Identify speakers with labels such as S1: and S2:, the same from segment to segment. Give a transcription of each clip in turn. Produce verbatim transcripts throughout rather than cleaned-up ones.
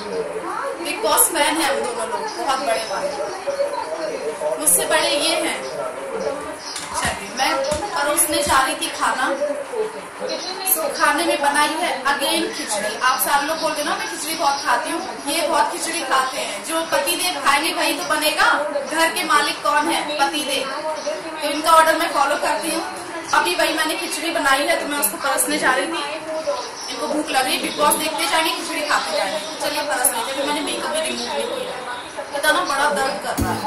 S1: Big boss fan है वो दोनों लोग, बहुत बड़े वाले, मुझसे बड़े ये हैं। चलिए मैं परोसने जा रही थी खाना, सो खाने में बनाई है अगेन खिचड़ी। आप सारे लोग बोलते ना मैं खिचड़ी बहुत खाती हूँ, ये बहुत खिचड़ी खाते हैं। जो पतिदेव खाएंगे वही तो बनेगा, घर के मालिक कौन है? पतिदेव। तो इनका ऑर्डर मैं फॉलो करती हूँ। अभी वही मैंने खिचड़ी बनाई है तो मैं उसको परसने जा रही थी। इनको भूख लग रही है, बिग बॉस देखते जाएंगे खिचड़ी खाते जाएंगे। चलिए परस लेते, फिर मैंने मेकअप भी रिमूव नहीं किया, पता ना बड़ा दर्द कर रहा है।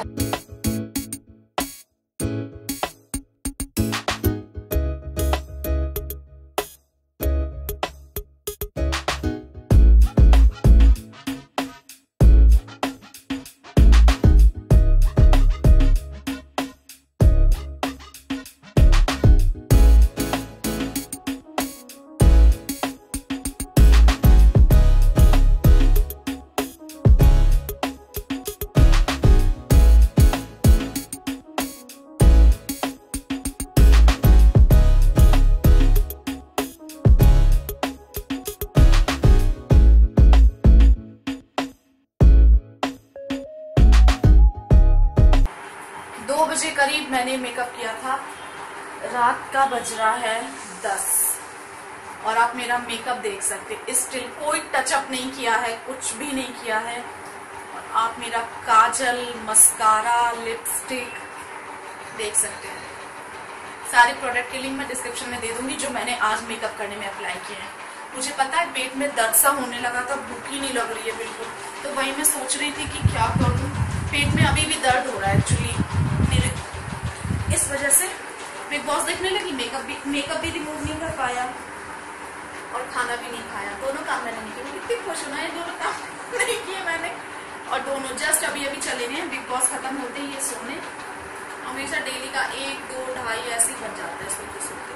S1: दो बजे करीब मैंने मेकअप किया था, रात का बज रहा है दस और आप मेरा मेकअप देख सकते हैं। स्टिल कोई टचअप नहीं किया है, कुछ भी नहीं किया है। और आप मेरा काजल, मस्कारा, लिपस्टिक देख सकते हैं। सारे प्रोडक्ट के लिंक मैं डिस्क्रिप्शन में दे दूंगी जो मैंने आज मेकअप करने में अप्लाई किए हैं। मुझे पता है पेट में दर्द सा होने लगा था, भूख ही नहीं लग रही है बिल्कुल, तो वही मैं सोच रही थी कि क्या करूं। पेट में अभी भी दर्द हो रहा है एक्चुअली मेरे, इस वजह से बिग बॉस देखने लगी, मेकअप भी मेकअप भी रिमूव नहीं कर पाया और खाना भी नहीं खाया। दोनों काम मैंने नहीं किया, कितनी खुश होना है, दोनों काम नहीं किए मैंने। और दोनों जस्ट अभी अभी चले गए हैं, बिग बॉस खत्म होते ही ये सोने। हमेशा डेली का एक दो ढाई ऐसे ही बच जाता है सोते सोते।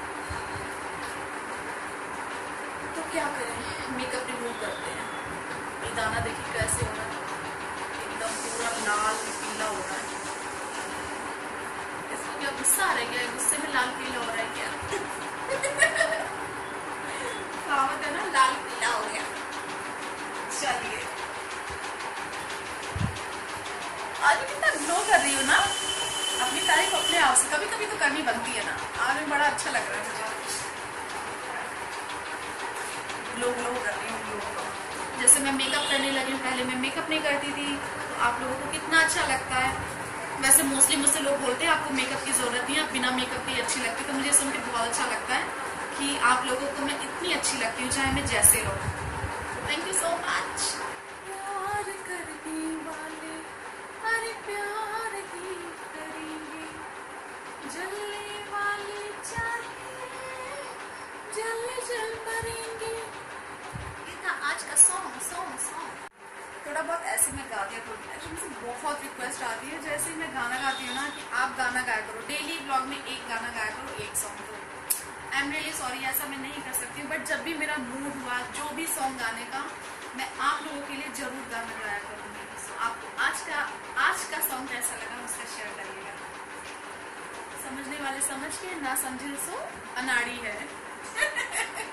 S1: तो क्या करें, मेकअप रिमूव करते हैं। ये दाना देखिए कैसे हो रहा है, एकदम पूरा लाल पीला हो रहा है। इसको क्या गुस्सा आ रहा है क्या? गुस्से में लाल पीला हो रहा है क्या? कहावत है ना, लाल पीला हो गया। चलिए आज कितना ग्लो कर रही हूँ ना, अपनी तारीफ अपने आप से कभी कभी तो करनी बनती है ना। आज में बड़ा अच्छा लग रहा है मुझे, ग्लो ग्लो कर रही हूँ, ग्लो। जैसे मैं मेकअप करने लगी हूँ, पहले मैं मेकअप नहीं करती थी, तो आप लोगों को कितना अच्छा लगता है। वैसे मोस्टली मुझसे लोग बोलते हैं आपको मेकअप की जरूरत नहीं है, आप बिना मेकअप के अच्छी लगती है। तो मुझे सुन के बहुत अच्छा लगता है कि आप लोगों को मैं इतनी अच्छी लगती हूँ, चाहे मैं जैसे रहूँ। Thank you so much. प्यार करने वाले अरे प्यार ही करेंगे, जलने वाले चाहिए जल जल मरेंगे। ये था आज का सॉन्ग सॉन्ग सॉन्ग थोड़ा बहुत ऐसे मैं गा दिया करूँ। एक्चुअली मुझे बहुत रिक्वेस्ट आती है, जैसे ही मैं गाना गाती हूँ ना कि आप गाना गाया करो, डेली ब्लॉग में एक गाना गाया करो, एक सॉन्ग। तो आई एम रियली सॉरी, ऐसा मैं नहीं कर सकती हूँ, बट जब भी मेरा मूड हुआ जो भी सॉन्ग गाने का, मैं आप लोगों के लिए जरूर गाना गाया करूँगी। सो आपको आज का आज का सॉन्ग कैसा लगा मुझसे शेयर करिएगा। समझने वाले समझ के, ना समझे सो अनाड़ी है।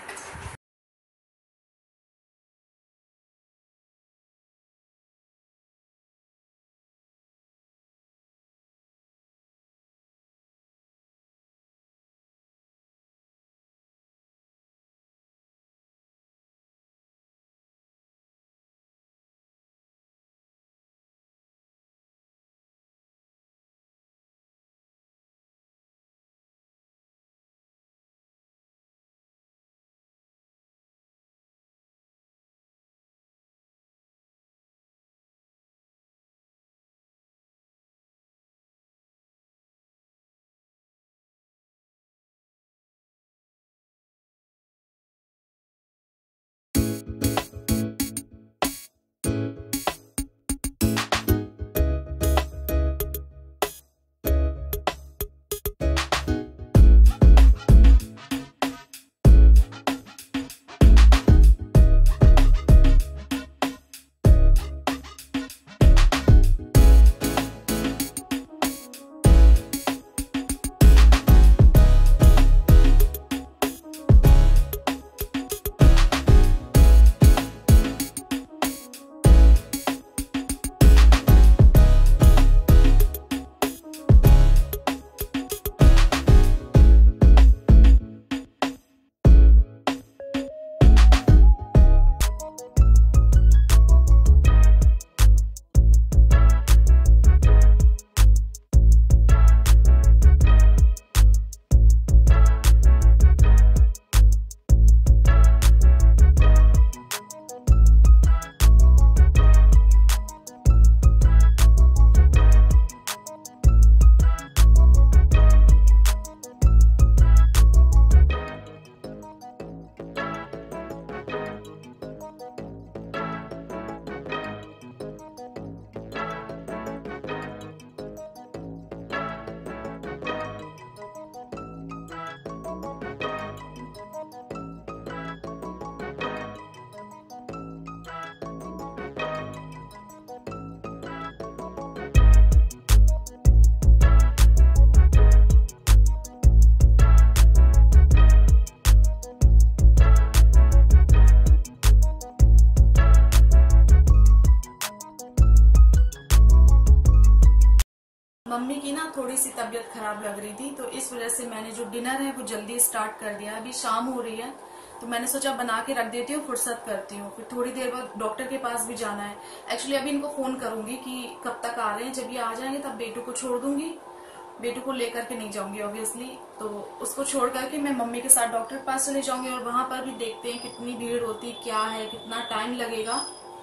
S1: थोड़ी सी तबीयत खराब लग रही थी, तो इस वजह से मैंने जो डिनर है वो जल्दी स्टार्ट कर दिया। अभी शाम हो रही है तो मैंने सोचा बना के रख देती हूँ, फुर्सत करती हूँ, फिर थोड़ी देर बाद डॉक्टर के पास भी जाना है। एक्चुअली अभी इनको फोन करूंगी कि कब तक आ रहे हैं, जब ये आ जाएंगे तब बेटू को छोड़ दूंगी। बेटू को लेकर के नहीं जाऊंगी ऑब्वियसली, तो उसको छोड़ करके मैं मम्मी के साथ डॉक्टर के पास चले जाऊंगी और वहां पर भी देखते हैं कितनी भीड़ होती, क्या है, कितना टाइम लगेगा।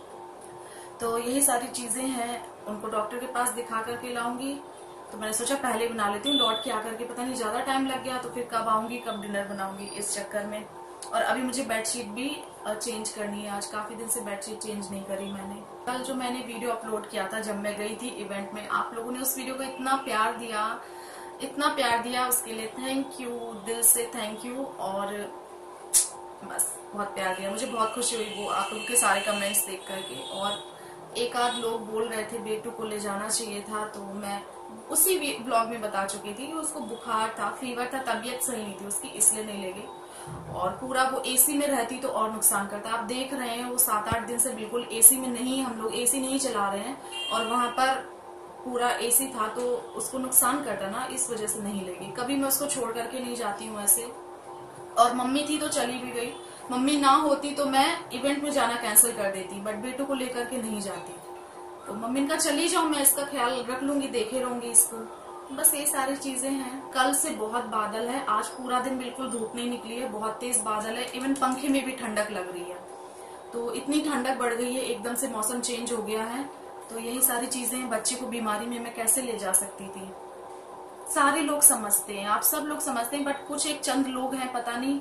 S1: तो यही सारी चीजें हैं, उनको डॉक्टर के पास दिखा करके लाऊंगी। तो मैंने सोचा पहले बना लेती हूँ, लौट के आकर के पता नहीं ज्यादा टाइम लग गया तो फिर कब आऊंगी, कब डिनर बनाऊंगी, इस चक्कर में। और अभी मुझे बेडशीट भी चेंज करनी है, आज काफी दिन से बेडशीट चेंज नहीं करी मैंने। कल जो मैंने वीडियो अपलोड किया था जब मैं गई थी इवेंट में, आप लोगों ने उस वीडियो को इतना प्यार दिया, इतना प्यार दिया, उसके लिए थैंक यू, दिल से थैंक यू। और बस बहुत प्यार दिया, मुझे बहुत खुशी हुई वो आप लोगों के सारे कमेंट्स देख करके। और एक आध लोग बोल रहे थे बेटू को ले जाना चाहिए था, तो मैं उसी ब्लॉग में बता चुकी थी कि उसको बुखार था, फीवर था, तबीयत सही नहीं थी उसकी, इसलिए नहीं ले गई। और पूरा वो एसी में रहती तो और नुकसान करता। आप देख रहे हैं वो सात आठ दिन से बिल्कुल एसी में नहीं, हम लोग एसी नहीं चला रहे हैं और वहां पर पूरा एसी था तो उसको नुकसान करता ना, इस वजह से नहीं लेगी। कभी मैं उसको छोड़ करके नहीं जाती हूँ ऐसे। और मम्मी थी तो चली भी गई, मम्मी ना होती तो मैं इवेंट में जाना कैंसिल कर देती, बट बेटू को लेकर के नहीं जाती। तो मम्मी का चली जाऊं, मैं इसका ख्याल रख लूंगी, देखे रहूंगी इसको। बस ये सारी चीजें हैं। कल से बहुत बादल है, आज पूरा दिन बिल्कुल धूप नहीं निकली है, बहुत तेज बादल है, इवन पंखे में भी ठंडक लग रही है। तो इतनी ठंडक बढ़ गई है, एकदम से मौसम चेंज हो गया है। तो यही सारी चीजें हैं। बच्चे को बीमारी में मैं कैसे ले जा सकती थी। सारे लोग समझते हैं, आप सब लोग समझते हैं, बट कुछ एक चंद लोग हैं, पता नहीं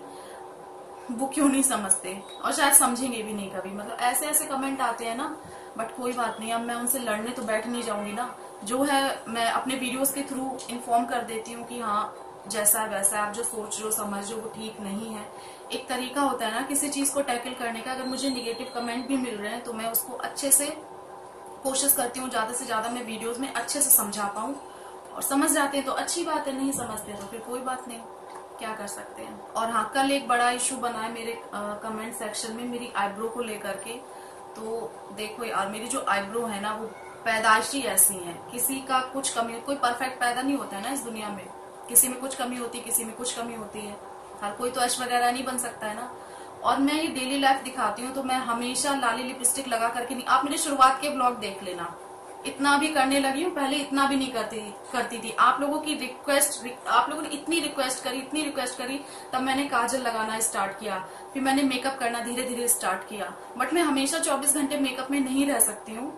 S1: वो क्यों नहीं समझते और शायद समझेंगे भी नहीं कभी। मतलब ऐसे ऐसे कमेंट आते हैं ना, बट कोई बात नहीं, अब मैं उनसे लड़ने तो बैठ नहीं जाऊंगी ना। जो है मैं अपने वीडियोस के थ्रू इन्फॉर्म कर देती हूँ कि हाँ जैसा है वैसा है, आप जो सोच रहे हो समझ रहे हो वो ठीक नहीं है। एक तरीका होता है ना किसी चीज को टैकल करने का। अगर मुझे निगेटिव कमेंट भी मिल रहे हैं तो मैं उसको अच्छे से कोशिश करती हूँ, ज्यादा से ज्यादा मैं वीडियोस में अच्छे से समझा पाऊँ। और समझ जाते हैं तो अच्छी बात है, नहीं समझते तो फिर कोई बात नहीं, क्या कर सकते हैं। और हाँ, कल एक बड़ा इशू बना है मेरे कमेंट सेक्शन में मेरी आईब्रो को लेकर के। तो देखो यार, मेरी जो आईब्रो है ना वो पैदाइशी ऐसी है, किसी का कुछ कमी, कोई परफेक्ट पैदा नहीं होता है ना इस दुनिया में, किसी में कुछ कमी होती है, किसी में कुछ कमी होती है, हर कोई तो ऐश वगैरह नहीं बन सकता है ना। और मैं ये डेली लाइफ दिखाती हूँ तो मैं हमेशा लाली लिपस्टिक लगा करके नहीं, आप मेरे शुरुआत के ब्लॉग देख लेना, इतना भी करने लगी हूँ, पहले इतना भी नहीं करती करती थी। आप लोगों की रिक्वेस्ट, आप लोगों ने इतनी रिक्वेस्ट करी, इतनी रिक्वेस्ट करी, तब मैंने काजल लगाना स्टार्ट किया, फिर मैंने मेकअप करना धीरे धीरे स्टार्ट किया। बट मैं हमेशा चौबीस घंटे मेकअप में नहीं रह सकती हूँ,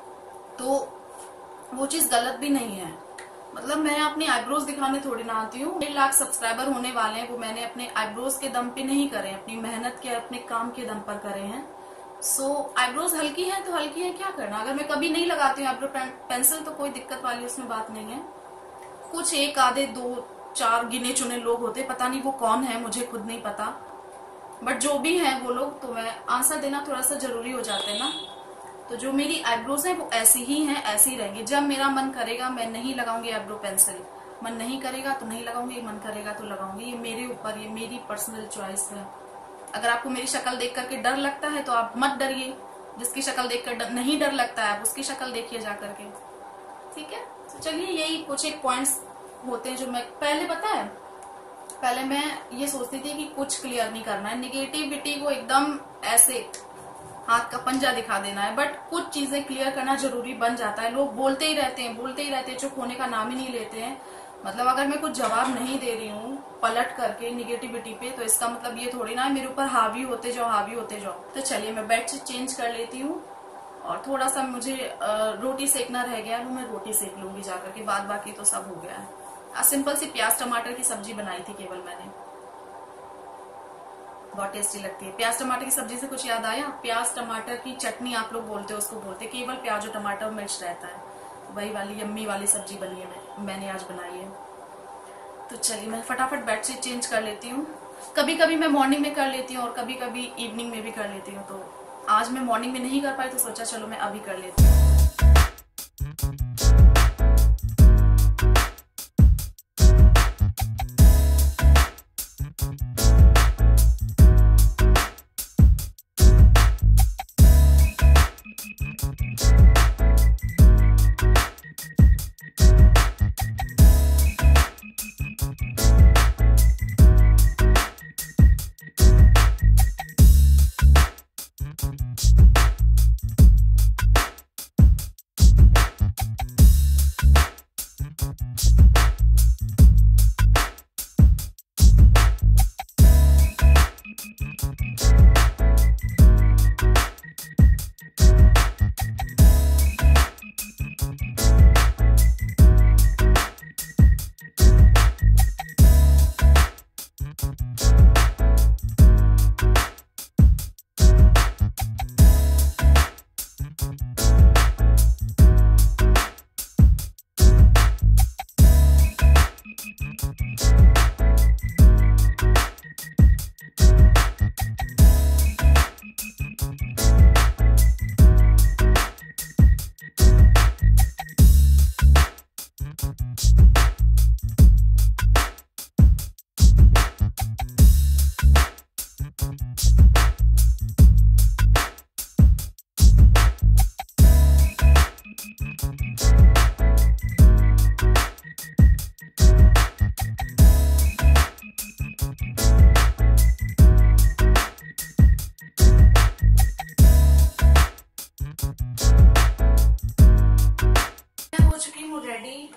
S1: तो वो चीज गलत भी नहीं है। मतलब मैं अपनी आईब्रोज दिखाने थोड़ी ना आती हूँ। डेढ़ लाख सब्सक्राइबर होने वाले हैं, वो मैंने अपने आईब्रोज के दम पे नहीं करे, अपनी मेहनत के, अपने काम के दम पर करे हैं। सो so, आईब्रोज हल्की है तो हल्की है, क्या करना। अगर मैं कभी नहीं लगाती हूँ आईब्रो पेंसिल तो कोई दिक्कत वाली उसमें बात नहीं है। कुछ एक आधे दो चार गिने चुने लोग होते, पता नहीं वो कौन है, मुझे खुद नहीं पता, बट जो भी है वो लोग, तो मैं आंसर देना थोड़ा सा जरूरी हो जाता है ना। तो जो मेरी आईब्रोज है वो ऐसी ही हैं, ऐसी ही रहेंगी। जब मेरा मन करेगा मैं नहीं लगाऊंगी आईब्रो पेंसिल, मन नहीं करेगा तो नहीं लगाऊंगी, मन करेगा तो लगाऊंगी। ये मेरे ऊपर, ये मेरी पर्सनल चॉइस है। अगर आपको मेरी शक्ल देख करके डर लगता है तो आप मत डरिए, जिसकी शक्ल देखकर नहीं डर लगता है आप उसकी शक्ल देखिए जा करके, ठीक है। तो चलिए, यही कुछ एक पॉइंट्स होते हैं जो मैं पहले, पता है पहले मैं ये सोचती थी कि कुछ क्लियर नहीं करना है, निगेटिविटी को एकदम ऐसे हाथ का पंजा दिखा देना है, बट कुछ चीजें क्लियर करना जरूरी बन जाता है। लोग बोलते ही रहते हैं, बोलते ही रहते हैं, चुप होने का नाम ही नहीं लेते हैं। मतलब अगर मैं कुछ जवाब नहीं दे रही हूँ पलट करके निगेटिविटी पे, तो इसका मतलब ये थोड़ी ना मेरे ऊपर हावी होते जाओ, हावी होते जाओ। तो चलिए, मैं बेडशीट चेंज कर लेती हूँ और थोड़ा सा मुझे रोटी सेकना रह गया है, वो मैं रोटी सेक लूंगी जाकर के, बाद बाकी तो सब हो गया है। आज सिंपल सी प्याज टमाटर की सब्जी बनाई थी केवल मैंने, बहुत टेस्टी लगती है। प्याज टमाटर की सब्जी से कुछ याद आया, प्याज टमाटर की चटनी आप लोग बोलते हो, उसको बोलते केवल प्याज और टमाटर और मिर्च रहता है, वही वाली यम्मी वाली सब्जी बनी है, मैं, मैंने आज बनाई है। तो चलिए, मैं फटाफट बेडशीट चेंज कर लेती हूँ। कभी कभी मैं मॉर्निंग में कर लेती हूँ और कभी कभी इवनिंग में भी कर लेती हूँ। तो आज मैं मॉर्निंग में नहीं कर पाई तो सोचा चलो मैं अभी कर लेती हूँ।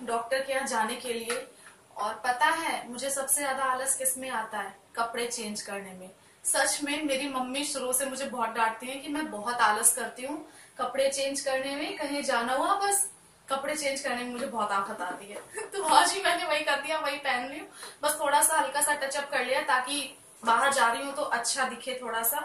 S1: डॉक्टर के यहाँ जाने के लिए। और पता है मुझे सबसे ज्यादा आलस किस में आता है? कपड़े चेंज करने में। सच में मेरी मम्मी शुरू से मुझे बहुत डांटती है कि मैं बहुत आलस करती हूँ कपड़े चेंज करने में। कहीं जाना हुआ बस कपड़े चेंज करने में मुझे बहुत आफत आती है। तो आज ही मैंने वही कर दिया, वही पहन ली हूँ। बस थोड़ा सा हल्का सा टचअप कर लिया ताकि बाहर जा रही हूँ तो अच्छा दिखे थोड़ा सा।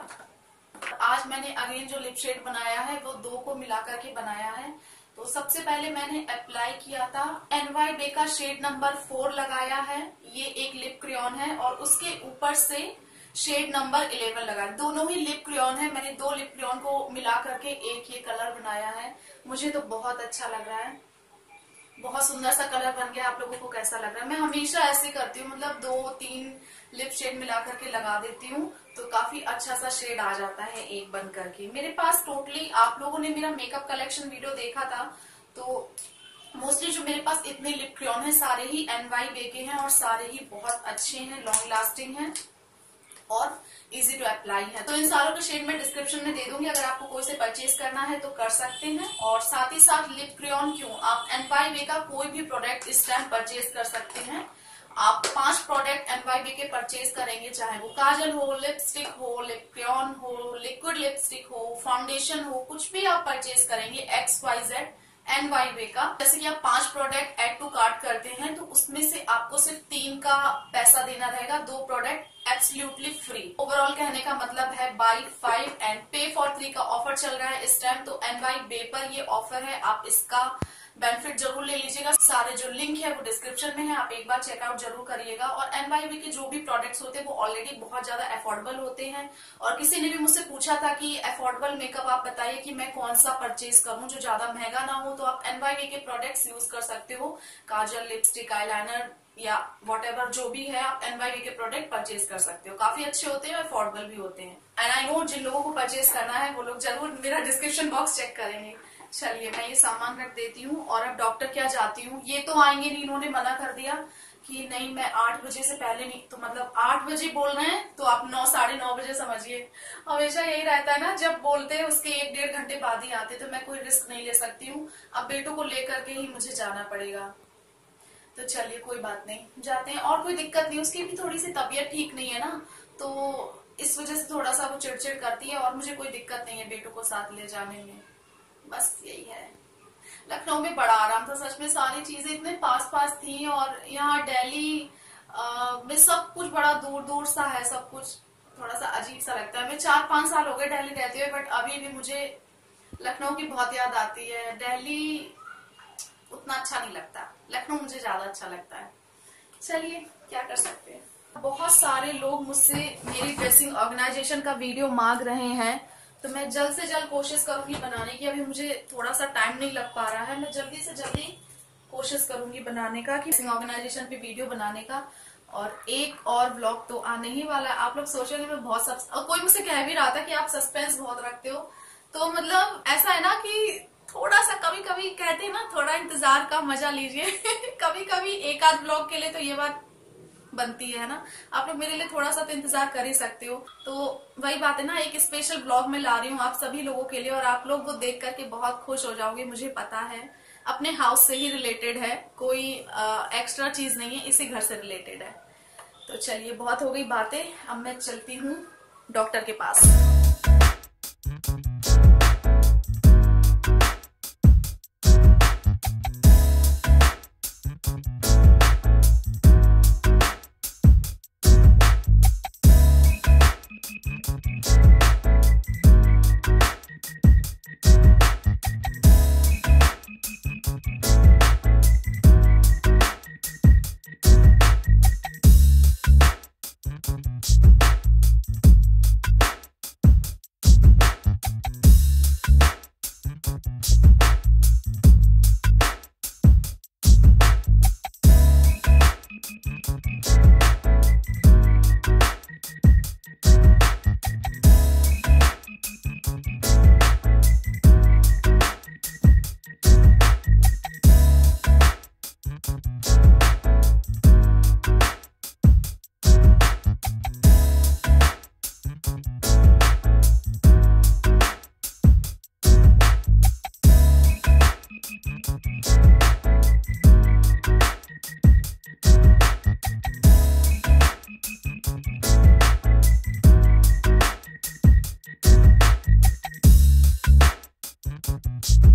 S1: आज मैंने अगेन जो लिप शेड बनाया है वो दो को मिला करके बनाया है। तो सबसे पहले मैंने अप्लाई किया था एन वाई बे का शेड नंबर फोर लगाया है। ये एक लिप क्रेयॉन है और उसके ऊपर से शेड नंबर इलेवन लगा। दोनों ही लिप क्रेयॉन है। मैंने दो लिप क्रेयॉन को मिला करके एक ये कलर बनाया है। मुझे तो बहुत अच्छा लग रहा है, बहुत सुंदर सा कलर बन गया। आप लोगों को कैसा लग रहा है? मैं हमेशा ऐसे करती हूँ, मतलब दो तीन लिप शेड मिला करके लगा देती हूँ तो काफी अच्छा सा शेड आ जाता है एक बन करके। मेरे पास टोटली, आप लोगों ने मेरा मेकअप कलेक्शन वीडियो देखा था तो मोस्टली जो मेरे पास इतने लिप क्रेयॉन है सारे ही एन वाई बे के हैं और सारे ही बहुत अच्छे हैं, लॉन्ग लास्टिंग हैं और इजी टू अप्लाई है। तो इन सारों के शेड मैं डिस्क्रिप्शन में दे दूंगी, अगर आपको कोई से परचेज करना है तो कर सकते हैं। और साथ ही साथ लिप क्रेयॉन क्यों, आप एन वाई बे का कोई भी प्रोडक्ट इस टाइम परचेज कर सकते हैं। आप पांच प्रोडक्ट एन वाई बे के परचेज करेंगे, चाहे वो काजल हो, लिपस्टिक हो, लिप क्रेयॉन हो, लिक्विड लिपस्टिक हो, फाउंडेशन हो, कुछ भी आप परचेज करेंगे X Y Z any buy का। जैसे कि आप पांच प्रोडक्ट एड टू कार्ट करते हैं तो उसमें से आपको सिर्फ तीन का पैसा देना रहेगा, दो प्रोडक्ट एब्सोल्युटली फ्री। ओवरऑल कहने का मतलब है buy five and pay for three का ऑफर चल रहा है इस टाइम। तो एन वाई बे पर ये ऑफर है, आप इसका बेनिफिट जरूर ले लीजिएगा। सारे जो लिंक है वो डिस्क्रिप्शन में है, आप एक बार चेकआउट जरूर करिएगा। और एन वाई बे के जो भी प्रोडक्ट्स होते हैं वो ऑलरेडी बहुत ज्यादा अफोर्डेबल होते हैं। और किसी ने भी मुझसे पूछा था कि अफोर्डेबल मेकअप आप बताइए कि मैं कौन सा परचेज करूं जो ज्यादा महंगा ना हो। तो आप एन वाई बे के प्रोडक्ट्स यूज कर सकते हो, काजल, लिपस्टिक, आईलाइनर या वॉट एवर जो भी है, आप एन वाई बे के प्रोडक्ट परचेज कर सकते हो। काफी अच्छे होते हैं, अफोर्डेबल भी होते हैं। एंड आई नो जिन लोगों को परचेज करना है वो लोग जरूर मेरा डिस्क्रिप्शन बॉक्स चेक करेंगे। चलिए मैं ये सामान रख देती हूँ और अब डॉक्टर क्या जाती हूँ। ये तो आएंगे नहीं, इन्होंने मना कर दिया कि नहीं मैं आठ बजे से पहले नहीं। तो मतलब आठ बजे बोल रहे हैं तो आप नौ साढ़े नौ बजे समझिए। हमेशा यही रहता है ना, जब बोलते हैं उसके एक डेढ़ घंटे बाद ही आते। तो मैं कोई रिस्क नहीं ले सकती हूँ, अब बेटों को लेकर के ही मुझे जाना पड़ेगा। तो चलिए कोई बात नहीं, जाते हैं। और कोई दिक्कत नहीं, उसकी भी थोड़ी सी तबीयत ठीक नहीं है ना, तो इस वजह से थोड़ा सा वो चिड़चिड़ करती है। और मुझे कोई दिक्कत नहीं है बेटों को साथ ले जाने में, बस यही है। लखनऊ में बड़ा आराम था सच में, सारी चीजें इतने पास पास थी। और यहाँ दिल्ली में सब कुछ बड़ा दूर दूर सा है, सब कुछ थोड़ा सा अजीब सा लगता है। मैं चार पांच साल हो गए दिल्ली रहते हुए, बट अभी भी मुझे लखनऊ की बहुत याद आती है। दिल्ली उतना अच्छा नहीं लगता, लखनऊ मुझे ज्यादा अच्छा लगता है। चलिए क्या कर सकते हैं। बहुत सारे लोग मुझसे मेरी ड्रेसिंग ऑर्गेनाइजेशन का वीडियो मांग रहे हैं, तो मैं जल्द से जल्द कोशिश करूंगी बनाने की। अभी मुझे थोड़ा सा टाइम नहीं लग पा रहा है, मैं जल्दी से जल्दी कोशिश करूंगी बनाने का, कि ड्रेसिंग ऑर्गेनाइजेशन पे वीडियो बनाने का। और एक और व्लॉग तो आने ही वाला है। आप लोग सोचेंगे मैं बहुत सब, और कोई मुझसे कह भी रहा था कि आप सस्पेंस बहुत रखते हो। तो मतलब ऐसा है ना कि थोड़ा सा कभी कभी कहते हैं ना, थोड़ा इंतजार का मजा लीजिए। कभी कभी एक आध ब्लॉग के लिए तो ये बात बनती है ना, आप लोग मेरे लिए थोड़ा सा तो इंतजार कर ही सकते हो। तो वही बात है ना, एक स्पेशल ब्लॉग में ला रही हूँ आप सभी लोगों के लिए, और आप लोग वो देख करके बहुत खुश हो जाओगे, मुझे पता है। अपने हाउस से ही रिलेटेड है, कोई एक्स्ट्रा चीज नहीं है, इसी घर से रिलेटेड है। तो चलिए बहुत हो गई बातें, अब मैं चलती हूँ डॉक्टर के पास।
S2: है।